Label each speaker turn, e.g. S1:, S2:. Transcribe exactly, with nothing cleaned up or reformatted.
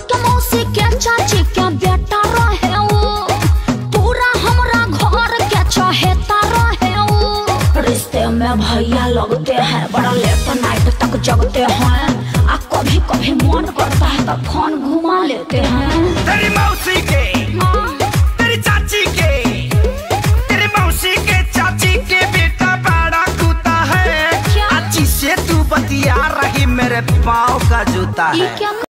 S1: के मौसी के चाची के बेटा रहे वो, पूरा हमरा घर के चहेता रहे वो। रिश्ते में भैया लगते हैं, बड़ा लेट नाइट तक जगते हैं, आ कभी कभी मन करता है तो फोन घुमा लेते हैं।
S2: तेरी मौसी के, तेरी चाची के, तेरी मौसी के चाची के बेटा बड़ा कूता है। अच्छी से तू बतिया रही, मेरे पाँव का जूता है।